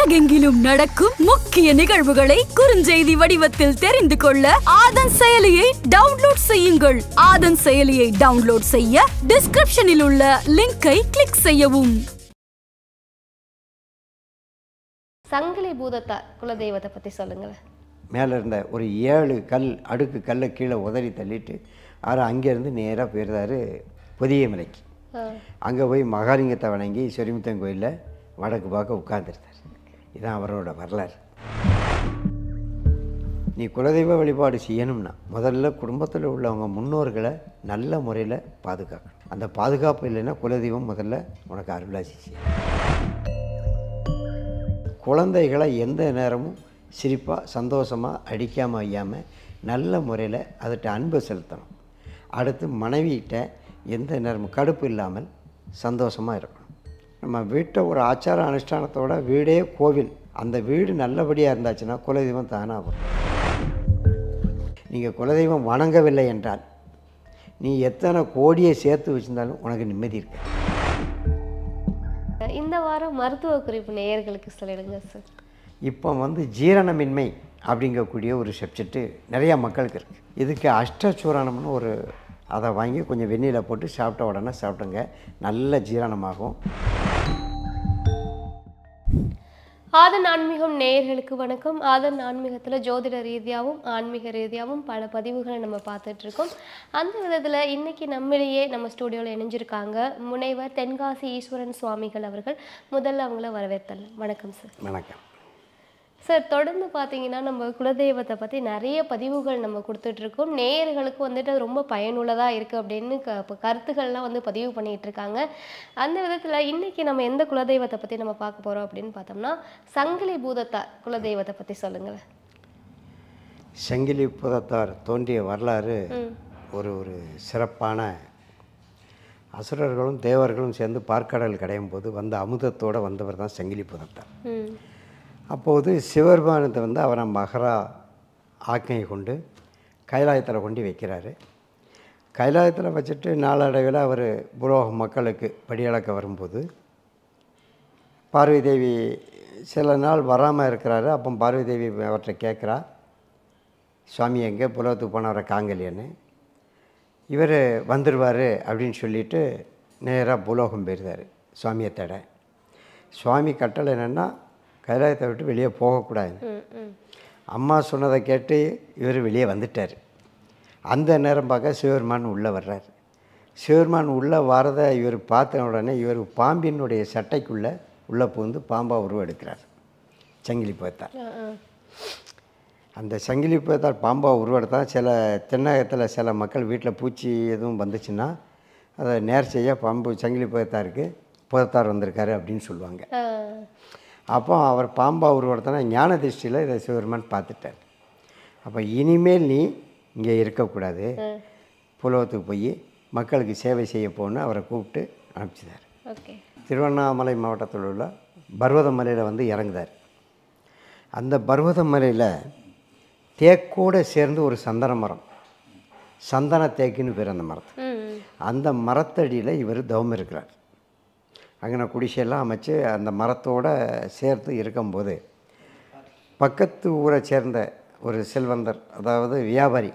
உலகெங்கிலும் நடக்கும் முக்கிய நிகழ்வுகளை குறுஞ்செய்தி வடிவத்தில் தெரிந்து கொள்ள ஆதன் செயலியை டவுன்லோட் செய்யுங்கள். ஆதன் செயலியை டவுன்லோட் செய்ய டிஸ்கிரிப்ஷனில் உள்ள லிங்கை கிளிக் செய்யவும். சங்கிலி பூதத்தார் குலதெய்வத்தை பற்றி சொல்லுங்களேன். மேலே இருந்த ஒரு 7 அடுக்கு கல்லை கீழே உதறி தள்ளிட்டு அவர் அங்கேருந்து நேராக போயிருந்தார் புதிய மலைக்கு. அங்கே போய் மகாலிங்கத்தை வணங்கி சொரிமுத்தன் கோயிலில் வடக்கு பார்க்க உட்கார்ந்துருந்தார். இதுதான் அவரோட வரலாறு. நீ குலதெய்வ வழிபாடு செய்யணும்னா முதல்ல குடும்பத்தில் உள்ளவங்க முன்னோர்களை நல்ல முறையில் பாதுகாக்கணும். அந்த பாதுகாப்பு இல்லைன்னா குலதெய்வம் முதல்ல உனக்கு அருளாசி செய்யும். குழந்தைகளை எந்த நேரமும் சிரிப்பாக சந்தோஷமாக அடிக்காமல் வையாமல் நல்ல முறையில் அதுகிட்ட அன்பு செலுத்தணும். அடுத்து மனைவிகிட்ட எந்த நேரமும் கடுப்பு இல்லாமல் சந்தோஷமாக இருக்கணும். நம்ம வீட்டை ஒரு ஆச்சார அனுஷ்டானத்தோட வீடே கோவில், அந்த வீடு நல்லபடியாக இருந்தாச்சுன்னா குலதெய்வம் தானாக வரும். நீங்கள் குலதெய்வம் வணங்கவில்லை என்றால் நீ எத்தனை கோடியை சேர்த்து வச்சுருந்தாலும் உனக்கு நிம்மதி இருக்கு. இந்த வாரம் மருத்துவ குறிப்பு நேயர்களுக்கு சொல்லிடுங்க சார். இப்போ ஜீரணமின்மை அப்படிங்கக்கூடிய ஒரு சப்ஜெக்ட்டு நிறையா மக்களுக்கு இருக்குது. இதுக்கு அஷ்டசூரணம்னு ஒரு அதை வாங்கி கொஞ்சம் வெந்நீரில் போட்டு சாப்பிட்ட உடனே சாப்பிட்டுங்க, நல்ல ஜீரணமாகும். ஆதன் ஆன்மீகம் நேயர்களுக்கு வணக்கம். ஆதன் ஆன்மீகத்தில் ஜோதிட ரீதியாகவும் ஆன்மீக ரீதியாகவும் பல பதிவுகளை நம்ம பார்த்துட்ருக்கோம். அந்த விதத்தில் இன்றைக்கி நம்மிடையே நம்ம ஸ்டூடியோவில் இணைஞ்சிருக்காங்க முனைவர் தென்காசி ஈஸ்வரன் சுவாமிகள் அவர்கள். முதல்ல அவங்கள வரவேற்றலாம். வணக்கம் சார். வணக்கம் சார். தொடர்ந்து பார்த்தீங்கன்னா நம்ம குலதெய்வத்தை பற்றி நிறைய பதிவுகள் நம்ம கொடுத்துட்ருக்கோம். நேயர்களுக்கு அது ரொம்ப பயனுள்ளதாக இருக்குது அப்படின்னு கருத்துக்கள்லாம் பதிவு பண்ணிகிட்டு இருக்காங்க. அந்த விதத்தில் இன்றைக்கி நம்ம எந்த குலதெய்வத்தை பற்றி நம்ம பார்க்க போகிறோம் அப்படின்னு பார்த்தோம்னா சங்கிலி பூதத்தார் குலதெய்வத்தை பற்றி சொல்லுங்களேன். சங்கிலி பூதத்தார் தோன்றிய வரலாறு ஒரு சிறப்பான அசுரர்களும் தேவர்களும் சேர்ந்து பார்க்கடல் கடையும் போது அமுதத்தோடு வந்தவர் தான் சங்கிலி பூதத்தார். அப்போது சிவபெருமானத்தை அவரை மகரா ஆக்கையை கொண்டு கைலாயத்தில் கொண்டு வைக்கிறாரு. கைலாயத்தில் வச்சுட்டு நாளடைவில் அவர் புலோக மக்களுக்கு படியளக்க வரும்போது பார்வதி தேவி சில நாள் வராமல் இருக்கிறாரு. அப்போ பார்வதி தேவி அவர்கிட்ட கேட்குறா, சுவாமி எங்கே புலோகத்துக்கு போனவரை காங்கலியன்னு. இவர் வந்துடுவார் அப்படின்னு சொல்லிவிட்டு நேராக புலோகம் போயிருந்தார் சுவாமியை தேட. சுவாமி கட்டளை என்னென்னா கைலாயத்தை விட்டு வெளியே போகக்கூடாது. அம்மா சொன்னதை கேட்டு இவர் வெளியே வந்துட்டார். அந்த நேரம் பார்க்க சிவபெருமான் உள்ளே வர்றார். சிவபெருமான் உள்ளே வரதை இவர் பார்த்த உடனே இவர் பாம்பினுடைய சட்டைக்குள்ளே உள்ளே புகுந்து பாம்பாக உருவெடுக்கிறார் சங்கிலி பூதத்தார். அந்த சங்கிலி பூதத்தார் பாம்பாக உருவெடுத்தால் சில தென்னகத்தில் சில மக்கள் வீட்டில் பூச்சி எதுவும் வந்துச்சுன்னா அதை நேர் செய்ய பாம்பு சங்கிலி பூதத்தார் வந்திருக்காரு அப்படின்னு சொல்லுவாங்க. அப்போ அவர் பாம்பா உருவெடுத்தனா ஞான திருஷ்டியில் இதை சிவபெருமான் பார்த்துட்டார். அப்போ இனிமேல் நீ இங்கே இருக்கக்கூடாது, புலவத்துக்கு போய் மக்களுக்கு சேவை செய்ய போகணுன்னு அவரை கூப்பிட்டு அனுப்பிச்சிட்டார். திருவண்ணாமலை மாவட்டத்தில் உள்ள பர்வதமலையில் இறங்குதார். அந்த பர்வதமலையில் தேக்கோடு சேர்ந்து ஒரு சந்தன மரம், சந்தன தேக்குன்னு பேர் அந்த மரத்து. அந்த மரத்தடியில் இவர் தவம் இருக்கிறார். அங்கே குடிசையெல்லாம் அமைச்சு அந்த மரத்தோடு சேர்த்து இருக்கும்போது பக்கத்து ஊரை சேர்ந்த ஒரு செல்வந்தர், அதாவது வியாபாரி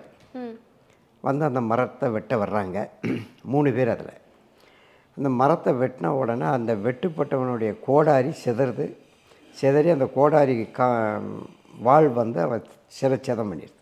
அந்த மரத்தை வெட்ட வர்றாங்க. 3 பேர். அதில் அந்த மரத்தை வெட்டின உடனே அந்த வெட்டுப்பட்டவனுடைய கோடாரி சிதறி அந்த கோடாரி வாழ் அவர் சிரச்சேதம் பண்ணிடுது.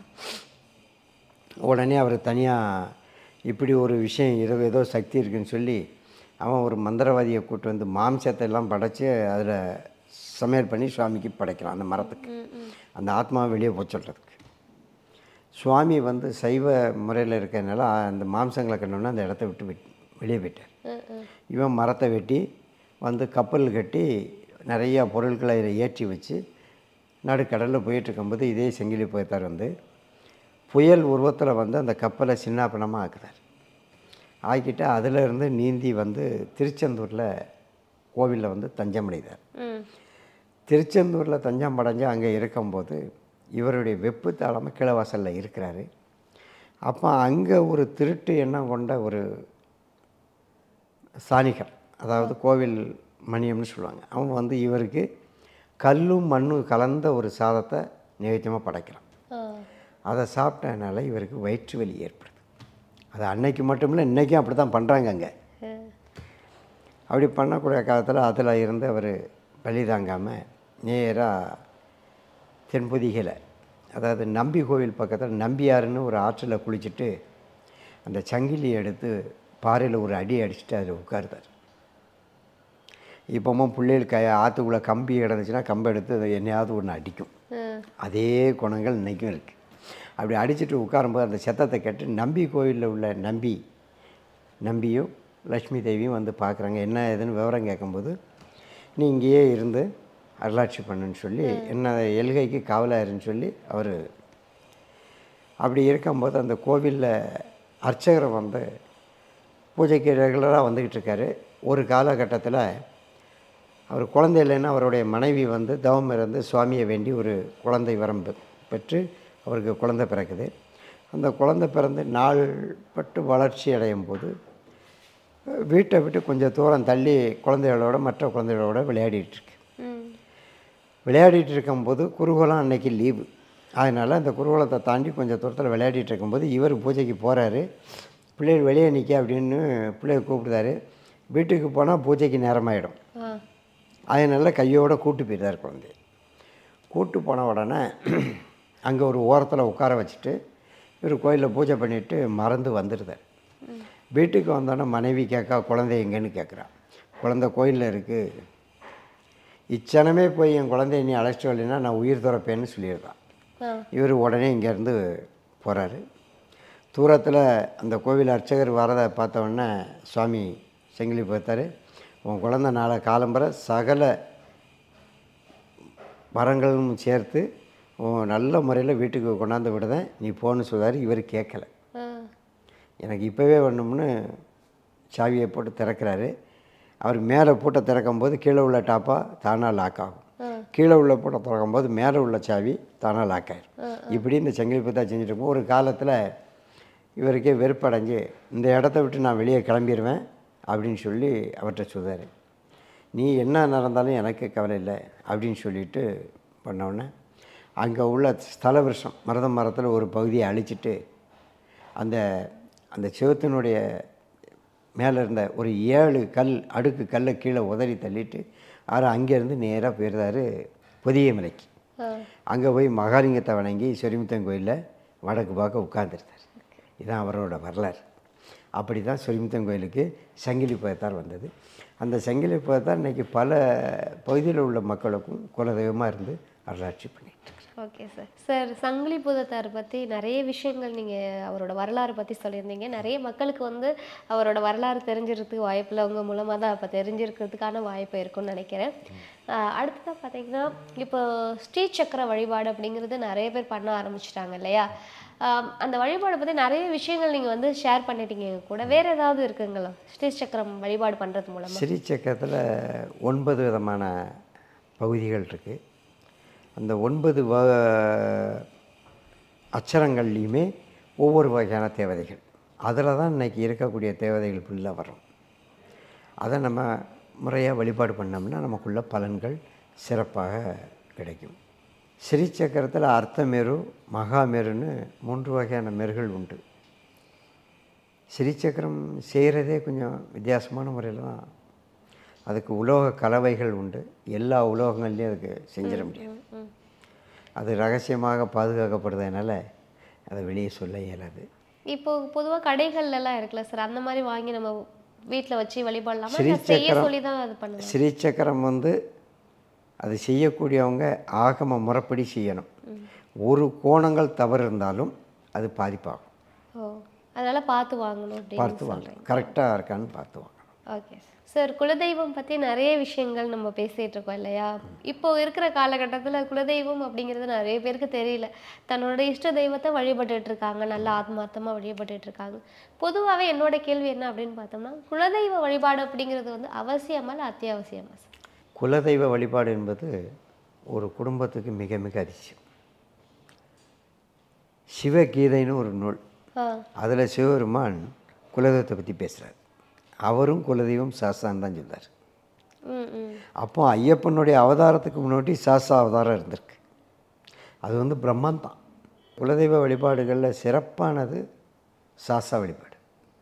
உடனே அவர் தனியாக இப்படி ஒரு விஷயம் ஏதோ சக்தி இருக்குதுன்னு சொல்லி அவன் ஒரு மந்திரவாதியை கூப்பிட்டு மாம்சத்தை எல்லாம் படைச்சி அதில் சமையல் பண்ணி சுவாமிக்கு படைக்கிறான் அந்த மரத்துக்கு, அந்த ஆத்மாவை வெளியே போக சொல்கிறதுக்கு. சுவாமி சைவ முறையில் இருக்கிறதுனால அந்த மாம்சங்களை கண்டோன்னா அந்த இடத்த விட்டு வெளியே போயிட்டார். இவன் மரத்தை வெட்டி கப்பல் கட்டி நிறையா பொருட்களை இதை ஏற்றி வச்சு நடுக்கடலில் போயிட்டுருக்கும்போது இதே சங்கிலி பூதத்தார் புயல் உருவத்தில் அந்த கப்பலை சின்னாப்பனமாக ஆக்குறார். ஆக்கிட்டு அதிலிருந்து நீந்தி திருச்செந்தூரில் கோவிலில் தஞ்சம் அடைந்தார். திருச்செந்தூரில் தஞ்சம் அடைஞ்சு அங்கே இருக்கும்போது இவருடைய வெப்பு தாளமாக கிழவாசலில் இருக்கிறாரு. அப்போ அங்கே ஒரு திருட்டு எண்ணம் கொண்ட ஒரு சாணிகர், அதாவது கோவில் மணியம்னு சொல்லுவாங்க, அவங்க இவருக்கு கல்லும் மண்ணும் கலந்த ஒரு சாதத்தை நைவேத்தியமாக படைக்கலாம். ஆ. அதை சாப்பிட்டனால இவருக்கு வயிற்று வலி ஏற்படுது. அது அன்னைக்கு மட்டும் இல்லை, இன்றைக்கும் அப்படி தான் பண்ணுறாங்க அங்கே. அப்படி பண்ணக்கூடிய காலத்தில் அதில் இருந்து அவர் வலி தாங்காமல் நேராக தென்பொதிகளை, அதாவது நம்பி கோவில் பக்கத்தில் நம்பியாருன்னு ஒரு ஆற்றில் குளிச்சுட்டு அந்த சங்கிலியை எடுத்து பாறையில் ஒரு அடி அடிச்சுட்டு அதில் உட்காருதார். இப்போவும் பிள்ளைகள் ஆற்றுக்குள்ளே கம்பி கிடந்துச்சுன்னா கம்பை எடுத்து அதை என்னையாவது ஒன்று அடிக்கும். அதே குணங்கள் இன்றைக்கும் இருக்குது. அப்படி அடிச்சுட்டு உட்காரும்போது அந்த சத்தத்தை கேட்டு நம்பி கோயிலில் உள்ள நம்பியும் லக்ஷ்மி தேவியும் வந்து பார்க்குறாங்க. என்ன ஏதுன்னு விவரம் கேட்கும்போது, நீ இங்கேயே இருந்து அருளாட்சி பண்ணுன்னு சொல்லி என்ன எல்கைக்கு காவலாருன்னு சொல்லி அவர் அப்படி இருக்கும்போது அந்த கோவிலில் அர்ச்சகரை வந்து பூஜைக்கு ரெகுலராக வந்துக்கிட்டு இருக்காரு. ஒரு காலகட்டத்தில் அவர் குழந்தை இல்லைன்னா அவருடைய மனைவி வந்து தவம் இருந்து சுவாமியை வேண்டி ஒரு குழந்தை வரம் பெற்று அவருக்கு குழந்தை பிறக்குது. அந்த குழந்தை பிறந்து நாள்பட்டு வளர்ச்சி அடையும் போது வீட்டை விட்டு கொஞ்சம் தூரம் தள்ளி குழந்தைகளோட மற்ற குழந்தைகளோட விளையாடிட்டுருக்கு. விளையாடிட்டு இருக்கும்போது குருகுலம் அன்னைக்கு லீவு. அதனால் அந்த குருகுலத்தை தாண்டி கொஞ்சம் தூரத்தில் விளையாடிட்டு இருக்கும்போது இவர் பூஜைக்கு போகிறாரு. பிள்ளைகள் வெளியே நிற்க அப்படின்னு பிள்ளைய கூப்பிடுதாரு. வீட்டுக்கு போனால் பூஜைக்கு நேரமாயிடும். அதனால் கையோடு கூட்டு போயிடுறார் குழந்தைய. கூட்டு போன உடனே அங்கே ஒரு ஓரத்தில் உட்கார வச்சுட்டு இவர் கோயிலில் பூஜை பண்ணிவிட்டு மறந்து வந்துடுதார். வீட்டுக்கு வந்தோடனே மனைவி கேட்கா, குழந்தை எங்கேன்னு கேட்குறான். குழந்தை கோயிலில் இருக்குது, இச்சனமே போய் என் குழந்தைய நீ அழைச்சிட்டு வரலைன்னா நான் உயிர் துறப்பேன்னு சொல்லிடுறான். இவர் உடனே இங்கேருந்து போகிறாரு. தூரத்தில் அந்த கோவில் அர்ச்சகர் வரதை பார்த்தோன்னே சுவாமி செங்கிலி பார்த்தாரு. உன் குழந்தை நாளை காலம்பரை சகல வரங்களும் சேர்த்து நல்ல முறையில் வீட்டுக்கு கொண்டாந்து விடுதேன், நீ போன்னு சொல்கிறாரு. இவர் கேட்கலை. எனக்கு இப்போவே வேணும்னு சாவியை போட்டு திறக்கிறாரு. அவர் மேலே பூட்டை திறக்கும்போது கீழே உள்ள டாப்பாக தானாக லாக் ஆகும், கீழே உள்ள பூட்டை திறக்கும்போது மேலே உள்ள சாவி தானாக லாக் ஆகிடும். இப்படி இந்த செங்கிலி பத்தா செஞ்சுட்டு இருக்கும். ஒரு காலத்தில் இவருக்கே வெறுப்படைஞ்சு இந்த இடத்த விட்டு நான் வெளியே கிளம்பிடுவேன் அப்படின்னு சொல்லி அவர்கிட்ட சொல்கிறார். நீ என்ன நடந்தாலும் எனக்கு கவலை இல்லை அப்படின்னு சொல்லிட்டு பண்ணோடனே அங்கே உள்ள ஸ்தல விருஷம் மருத மரத்தில் ஒரு பகுதியை அழிச்சிட்டு அந்த அந்த செவத்தினுடைய மேலே இருந்த ஒரு 7 அடுக்கு கல்லை கீழே உதறி தள்ளிட்டு அவர் அங்கேருந்து நேராக போயிருந்தார் பொதிய மலைக்கு. அங்கே போய் மகாலிங்கத்தை வணங்கி சொரிமுத்தன் கோயிலில் வடக்கு பார்க்க உட்கார்ந்துருந்தார். இதுதான் அவரோட வரலாறு. அப்படி தான் சொரிமுத்தன் கோயிலுக்கு சங்கிலி புயத்தார் வந்தது. அந்த சங்கிலி புயத்தார் இன்றைக்கி பல பகுதியில் உள்ள மக்களுக்கும் குலதெய்வமாக இருந்து அருளாட்சி பண்ணிட்டு. ஓகே சார், சங்கிலி பூதத்தார் பற்றி நிறைய விஷயங்கள் நீங்கள் அவரோட வரலாறு பற்றி சொல்லியிருந்தீங்க. நிறைய மக்களுக்கு வந்து அவரோட வரலாறு தெரிஞ்சிருக்கிறதுக்கு வாய்ப்பில் உங்கள் மூலமாக தான் இப்போ தெரிஞ்சிருக்கிறதுக்கான வாய்ப்பு இருக்குன்னு நினைக்கிறேன். அடுத்ததாக பார்த்தீங்கன்னா இப்போ ஸ்ரீ சக்கர வழிபாடு அப்படிங்கிறது நிறைய பேர் பண்ண ஆரம்பிச்சிட்டாங்க இல்லையா? அந்த வழிபாடை பற்றி நிறைய விஷயங்கள் நீங்கள் வந்து ஷேர் பண்ணிட்டீங்க கூட. வேறு ஏதாவது இருக்குங்களா ஸ்ரீ சக்கரம் வழிபாடு பண்ணுறது மூலமாக? ஸ்ரீ சக்கரத்தில் 9 விதமான பகுதிகள் இருக்குது. அந்த 9 அச்சரங்கள்லேயுமே ஒவ்வொரு வகையான தேவதைகள், அதில் தான் இன்றைக்கி இருக்கக்கூடிய தேவதைகள் ஃபுல்லாக வரும். அதை நம்ம முறையாக வழிபாடு பண்ணோம்னா நமக்குள்ள பலன்கள் சிறப்பாக கிடைக்கும். ஸ்ரீ சக்கரத்தில் அர்த்தமேரு மகாமேருன்னு 3 வகையான மேருகள் உண்டு. ஸ்ரீ சக்கரம் செய்கிறதே கொஞ்சம் வித்தியாசமான முறையில் தான். அதுக்கு உலோக கலவைகள் உண்டு. எல்லா உலோகங்கள்லேயும் அதுக்கு செஞ்சிட முடியாது. அது ரகசியமாக பாதுகாக்கப்படுறதுனால அதை வெளியே சொல்ல இயலாது. இப்போ பொதுவாக கடைகள்லாம் இருக்குல்ல சார், அந்த மாதிரி வாங்கி நம்ம வீட்டில் வச்சு வழிபாடலாம். ஸ்ரீ சக்கரம் வந்து அது செய்யக்கூடியவங்க ஆகம முறைப்படி செய்யணும். ஒரு கோணங்கள் தவறு இருந்தாலும் அது பாதிப்பாகும். அதனால் பார்த்து வாங்கணும். பார்த்து வாங்கணும், கரெக்டாக இருக்கான்னு பார்த்து வாங்கணும். ஓகே சார், குலதெய்வம் பற்றி நிறைய விஷயங்கள் நம்ம பேசிகிட்டு இருக்கோம் இல்லையா? இப்போ இருக்கிற காலகட்டத்தில் குலதெய்வம் அப்படிங்கிறது நிறைய பேருக்கு தெரியல. தன்னோட இஷ்ட தெய்வத்தை வழிபட்டுட்டு இருக்காங்க, நல்ல ஆத்மார்த்தமாக வழிபட்டுட்டு இருக்காங்க. பொதுவாகவே என்னோட கேள்வி என்ன அப்படின்னு பார்த்தோம்னா, குலதெய்வ வழிபாடு அப்படிங்கிறது வந்து அவசியமா இல்லை அத்தியாவசியமா சார்? குலதெய்வ வழிபாடு என்பது ஒரு குடும்பத்துக்கு மிக மிக அதிசயம். சிவகீதைன்னு ஒரு நூல், அதில் சிவபெருமான் குலதெய்வத்தை பற்றி பேசுகிறார். அவரும் குலதெய்வம் சாஸ்திரம் தான் சொல்கிறார். அப்போ ஐயப்பனுடைய அவதாரத்துக்கு முன்னாடி சாஸ்தா அவதாரம் இருந்திருக்கு. அது வந்து பிரம்மன் தான். குலதெய்வ வழிபாடுகளில் சிறப்பானது சாஸ்தா வழிபாடு.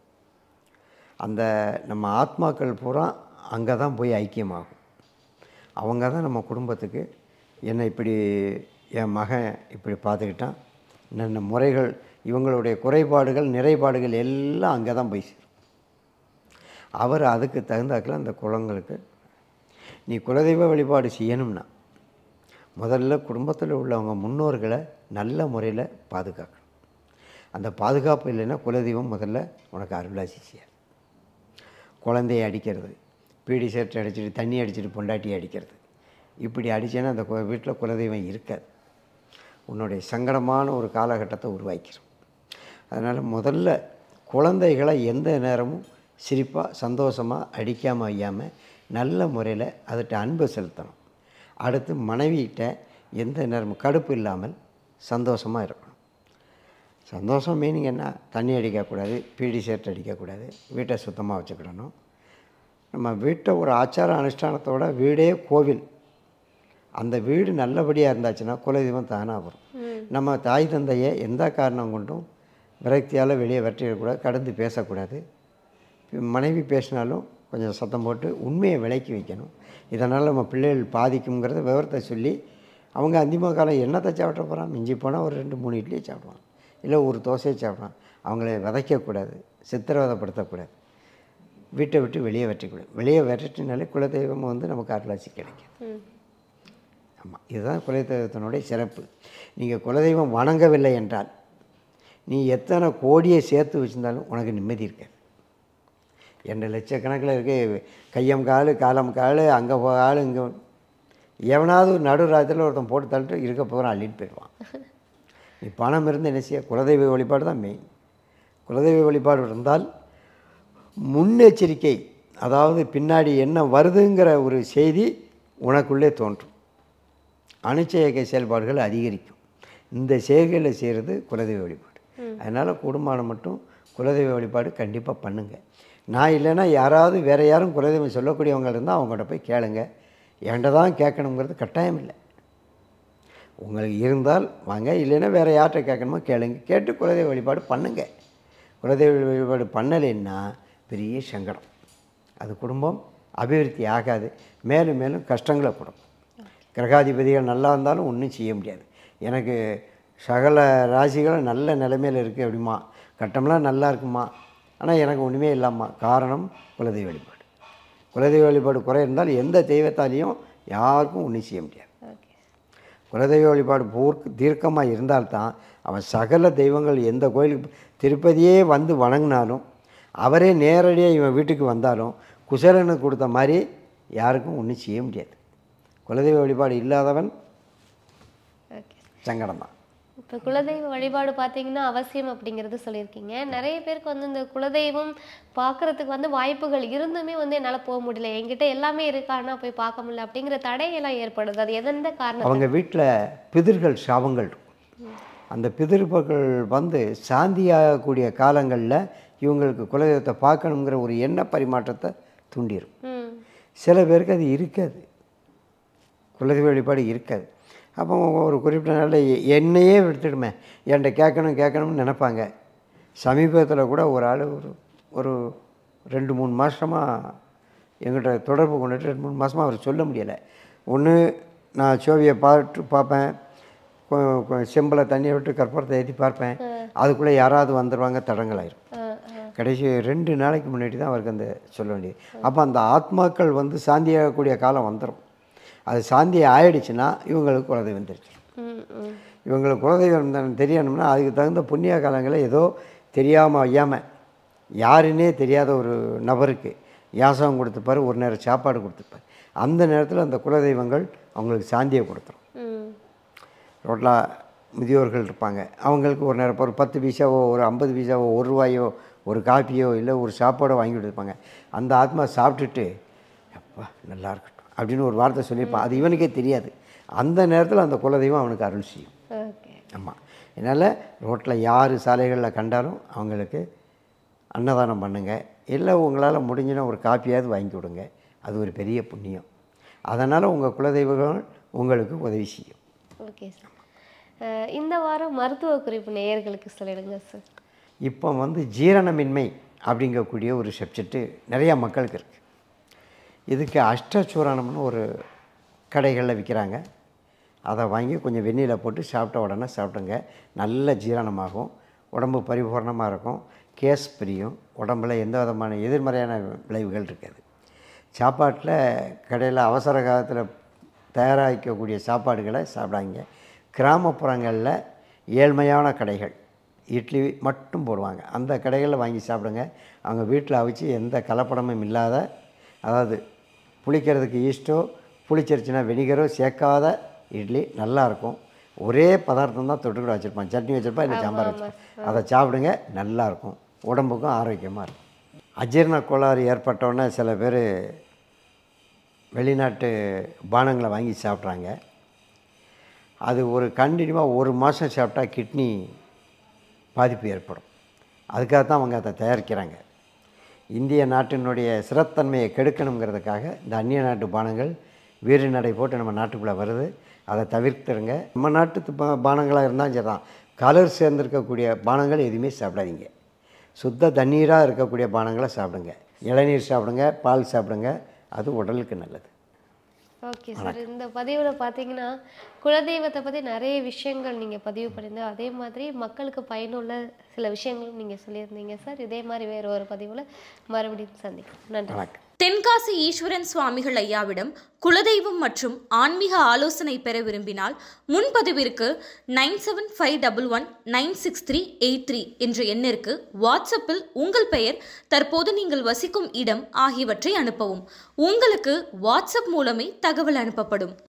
அந்த நம்ம ஆத்மாக்கள் பூரா அங்கே தான் போய் ஐக்கியமாகும். அவங்க தான் நம்ம குடும்பத்துக்கு என்னை இப்படி என் மகன் இப்படி பார்த்துக்கிட்டான், என்னென்ன முறைகள், இவங்களுடைய குறைபாடுகள் நிறைபாடுகள் எல்லாம் அங்கே தான் போய் சேரும். அவர் அதுக்கு தகுந்தாக்கில் அந்த குலங்களுக்கு நீ குலதெய்வ வழிபாடு செய்யணும்னா முதல்ல குடும்பத்தில் உள்ளவங்க முன்னோர்களை நல்ல முறையில் பாதுகாக்கணும். அந்த பாதுகாப்பு இல்லைன்னா குலதெய்வம் முதல்ல உனக்கு அருளாசி செய்யாது. குழந்தைய அடிக்கிறது, பீடி ஷர்ட் அடிச்சுட்டு தண்ணி அடிச்சுட்டு பொண்டாட்டியை அடிக்கிறது, இப்படி அடித்தேன்னா அந்த வீட்டில் குலதெய்வம் இருக்காது. உன்னுடைய சங்கடமான ஒரு காலகட்டத்தை உருவாக்கிடும். அதனால் முதல்ல குழந்தைகளை எந்த நேரமும் சிரிப்பாக சந்தோஷமாக அடிக்காமல் வையாமல் நல்ல முறையில் அதுகிட்ட அன்பு செலுத்தணும். அடுத்து மனைவிகிட்ட எந்த நேரமும் கடுப்பு இல்லாமல் சந்தோஷமாக இருக்கணும். சந்தோஷம் மீனிங் என்ன? தண்ணி அடிக்கக்கூடாது, பீடி ஷர்ட் அடிக்கக்கூடாது, வீட்டை சுத்தமாக வச்சுக்கிடணும். நம்ம வீட்டை ஒரு ஆச்சார அனுஷ்டானத்தோட வீடே கோவில், அந்த வீடு நல்லபடியாக இருந்தாச்சுன்னா குலதெய்வம் தானாக வரும். நம்ம தாய் தந்தையை எந்த காரணம் கொண்டும் விரக்தியால் வெளியே வெட்டிடக்கூடாது, கடந்து பேசக்கூடாது. மனைவி பேசினாலும் கொஞ்சம் சத்தம் போட்டு உண்மையை விலக்கி வைக்கணும். இதனால் நம்ம பிள்ளைகள் பாதிக்குங்கிறத விவரத்தை சொல்லி, அவங்க அந்திம காலம் என்னத்தை சாப்பிட போகிறான், மிஞ்சி போனால் ஒரு 2-3 இட்லியை சாப்பிடுவான், இல்லை ஒரு தோசையை சாப்பிடுவான். அவங்கள விதைக்கக்கூடாது, சித்திரவதைப்படுத்தக்கூடாது, வீட்டை விட்டு வெளியே வெட்டக்கூடாது. வெளியே வெட்டினாலே குலதெய்வம் வந்து நமக்கு அருளாசி கிடைக்கும். ஆமாம், இதுதான் குலதெய்வத்தினுடைய சிறப்பு. நீங்கள் குலதெய்வம் வணங்கவில்லை என்றால் நீ எத்தனை கோடியை சேர்த்து வச்சுருந்தாலும் உனக்கு நிம்மதி இருக்காது. 2 லட்சக்கணக்கில் இருக்க கையம் கால் காலம் கால் அங்கே கால் இங்கே, எவனாவது நடு ராத்திரியில் ஒருத்தன் போட்டு தள்ளிட்டு இருக்க போகிறான், அள்ளிட்டு போயிடுவான். நீ பணம் இருந்து என்ன செய்ய? குலதெய்வ வழிபாடு தான் மெயின். குலதெய்வ வழிபாடு இருந்தால் முன்னெச்சரிக்கை, அதாவது பின்னாடி என்ன வருதுங்கிற ஒரு செய்தி உனக்குள்ளே தோன்றும். அனுச்சயக்க செயல்பாடுகள் அதிகரிக்கும். இந்த செயல்களை செய்கிறது குலதெய்வ வழிபாடு. அதனால் கூடுமான மட்டும் குலதெய்வ வழிபாடு கண்டிப்பாக பண்ணுங்கள். நான் இல்லைன்னா யாராவது வேறு யாரும் குலதெய்வம் சொல்லக்கூடியவங்க இருந்தால் அவங்கள்ட்ட போய் கேளுங்க. என்கிட்ட தான் கேட்கணுங்கிறது கட்டாயம் இல்லை. உங்களுக்கு இருந்தால் வாங்க, இல்லைன்னா வேறு யார்கிட்ட கேட்கணுமோ கேளுங்க. கேட்டு குலதெய்வ வழிபாடு பண்ணுங்கள். குலதெய்வ வழிபாடு பண்ணலைன்னா பெரிய சங்கடம், அது குடும்பம் அபிவிருத்தி ஆகாது, மேலும் மேலும் கஷ்டங்களை கொடுக்கும். கிரகாதிபதிகள் நல்லா இருந்தாலும் ஒன்றும் செய்ய முடியாது. எனக்கு சகல ராசிகளும் நல்ல நிலைமையில் இருக்குது அப்படிமா, கட்டம்லாம் நல்லா இருக்குமா, ஆனால் எனக்கு ஒன்றுமே இல்லாமா. காரணம் குலதெய்வ வழிபாடு. குலதெய்வ வழிபாடு குறை இருந்தால் எந்த தெய்வத்தாலையும் யாருக்கும் ஒன்றும் செய்ய முடியாது. குலதெய்வ வழிபாடு தீர்க்கமாக இருந்தால்தான் அவன் சகல தெய்வங்கள் எந்த கோயிலுக்கு திருப்பதியே வந்து வணங்கினாலும், அவரே நேரடியாக இவன் வீட்டுக்கு வந்தாலும் குசலனுக்கு கொடுத்த மாதிரி யாருக்கும் ஒன்றும் செய்ய முடியாது. குலதெய்வ வழிபாடு இல்லாதவன் சங்கடம் தான். இப்போ குலதெய்வ வழிபாடு பார்த்தீங்கன்னா அவசியம் அப்படிங்கிறது சொல்லியிருக்கீங்க. நிறைய பேருக்கு வந்து இந்த குலதெய்வம் பார்க்குறதுக்கு வந்து வாய்ப்புகள் இருந்துமே வந்து என்னால் போக முடியல, என்கிட்ட எல்லாமே இருக்கான்னா போய் பார்க்க முடியல அப்படிங்கிற தடையெல்லாம் ஏற்படுது. அது எந்த காரணம்? அவங்க வீட்டில் பிதர்கள் சாபங்கள் இருக்கும். அந்த பிதர்கள் வந்து சாந்தியாகக்கூடிய காலங்களில் இவங்களுக்கு குலதெய்வத்தை பார்க்கணுங்கிற ஒரு எண்ண பரிமாற்றத்தை தூண்டிடும். சில பேருக்கு அது இருக்காது, குலதெய்வ வழிபாடு இருக்காது. அப்போ ஒரு குறிப்பிட்ட நாளில் என்னையே எடுத்துடுமே, என்கிட்ட கேட்கணும்னு நினைப்பாங்க. சமீபத்தில் கூட ஒரு ஆள் ஒரு 2-3 மாதமாக எங்கிட்ட தொடர்பு கொண்டுட்டு 2-3 மாதமாக அவர் சொல்ல முடியலை. ஒன்று நான் சோவியை பார்ப்பேன், செம்பில் தண்ணியை விட்டு கற்பூரத்தை ஏற்றி பார்ப்பேன், அதுக்குள்ளே யாராவது வந்துடுவாங்க, தடங்களாயிரும். கடைசி 2 நாளைக்கு முன்னாடி தான் அவருக்கு அந்த சொல்ல வேண்டியது. அப்போ அந்த ஆத்மாக்கள் வந்து சாந்தியாகக்கூடிய காலம் வந்துடும். அது சாந்தி ஆயிடுச்சுன்னா இவங்களுக்கு குலதெய்வம் தெரிஞ்சிடும். இவங்களுக்கு குலதெய்வம் தெரியணும்னா அதுக்கு தகுந்த புண்ணிய காலங்களில் ஏதோ தெரியாமல் வையாமல் யாருன்னே தெரியாத ஒரு நபருக்கு யாசகம் கொடுத்துப்பார், ஒரு நேரம் சாப்பாடு கொடுத்துப்பார். அந்த நேரத்தில் அந்த குலதெய்வங்கள் அவங்களுக்கு சாந்தியை கொடுத்துரும். ரோட்டில் முதியோர்கள் இருப்பாங்க, அவங்களுக்கு ஒரு நேரம் ஒரு 10 பைசாவோ ஒரு 50 பைசாவோ ₹1 ஒரு காப்பியோ இல்லை ஒரு சாப்பாடோ வாங்கி கொடுத்துருப்பாங்க. அந்த ஆத்மா சாப்பிட்டுட்டு அப்பா நல்லா இருக்கட்டும் அப்படின்னு ஒரு வார்த்தை சொல்லியிருப்பான். அது இவனுக்கே தெரியாது. அந்த நேரத்தில் அந்த குலதெய்வம் அவனுக்கு அருள் செய்யும். ஆமாம், அதனால் ரோட்டில் யார் சாலைகளில் கண்டாலும் அவங்களுக்கு அன்னதானம் பண்ணுங்கள், இல்லை உங்களால் முடிஞ்சுன்னா ஒரு காப்பியாவது வாங்கி கொடுங்க. அது ஒரு பெரிய புண்ணியம். அதனால் உங்கள் குலதெய்வங்கள் உங்களுக்கு உதவி செய்யும். Okay sir. இந்த வாரம் மருத்துவ குறிப்பு நேயர்களுக்கு சொல்லிடுங்க சார். இப்போ ஜீரணமின்மை அப்படிங்கக்கூடிய ஒரு சப்ஜெக்ட்டு நிறையா மக்களுக்கு இருக்குது. இதுக்கு அஷ்டசூரணம்னு ஒரு கடைகளில் விற்கிறாங்க. அதை வாங்கி கொஞ்சம் வெந்நீரில் போட்டு சாப்பிட்ட உடனே சாப்பிடுங்க. நல்ல ஜீரணமாகும், உடம்பு பரிபூர்ணமாக இருக்கும், கேஸ் பிரியும், உடம்புல எந்த விதமான எதிர்மறையான விளைவுகள் இருக்காது. சாப்பாட்டில் கடையில் அவசர காலத்தில் தயாரிக்கக்கூடிய சாப்பாடுகளை சாப்பிடாங்க. கிராமப்புறங்களில் ஏழ்மையான கடைகள் இட்லி மட்டும் போடுவாங்க, அந்த கடைகளில் வாங்கி சாப்பிடுங்க. அவங்க வீட்டில் அவிச்சு எந்த கலப்படமும் இல்லாத, அதாவது புளிக்கிறதுக்கு ஈஸ்டோ புளிச்சிருச்சுன்னா வெனிகரோ சேர்க்காத இட்லி நல்லாயிருக்கும். ஒரே பதார்த்தம் தான் தொட்டுக்கூட வச்சுருப்பான், சட்னி வச்சுருப்பா இல்லை சாம்பார் வச்சுருப்பான். அதை சாப்பிடுங்க, நல்லாயிருக்கும், உடம்புக்கும் ஆரோக்கியமாக இருக்கும். அஜீரண கோளாறு ஏற்பட்டோன்னே சில பேர் வெளிநாட்டு பானங்களை வாங்கி சாப்பிட்றாங்க. அது ஒரு கண்டினியூவாக 1 மாதம் சாப்பிட்டா கிட்னி பாதிப்பு ஏற்படும். அதுக்காக தான் அவங்க அதை தயாரிக்கிறாங்க. இந்திய நாட்டினுடைய சிறத்தன்மையை கெடுக்கணுங்கிறதுக்காக இந்த அந்நிய நாட்டு பானங்கள் வீறு நடை போட்டு நம்ம நாட்டுக்குள்ளே வருது. அதை தவிர்த்துருங்க. நம்ம நாட்டு பானங்களாக இருந்தாலும் சரி தான், கலர் சேர்ந்துருக்கக்கூடிய பானங்கள் எதுவுமே சாப்பிடாதீங்க. சுத்த தண்ணீராக இருக்கக்கூடிய பானங்களை சாப்பிடுங்க. இளநீர் சாப்பிடுங்க, பால் சாப்பிடுங்க, அது உடலுக்கு நல்லது. Okay sir. இந்த பதிவில் பார்த்தீங்கன்னா குலதெய்வத்தை பற்றி நிறைய விஷயங்கள் நீங்கள் பதிவு பண்ணியிருந்தீங்க. அதே மாதிரி மக்களுக்கு பயனுள்ள சில விஷயங்களும் நீங்கள் சொல்லியிருந்தீங்க சார். இதே மாதிரி வேறு ஒரு பதிவில் மறுபடியும் சந்திக்கலாம். நன்றி. தென்காசி ஈஸ்வரன் சுவாமிகள் ஐயாவிடம் குலதெய்வம் மற்றும் ஆன்மீக ஆலோசனை பெற விரும்பினால் முன்பதிவிற்கு 9751196383 என்ற எண்ணிற்கு வாட்ஸ்அப்பில் உங்கள் பெயர், தற்போது நீங்கள் வசிக்கும் இடம் ஆகியவற்றை அனுப்பவும். உங்களுக்கு வாட்ஸ்அப் மூலமே தகவல் அனுப்பப்படும்.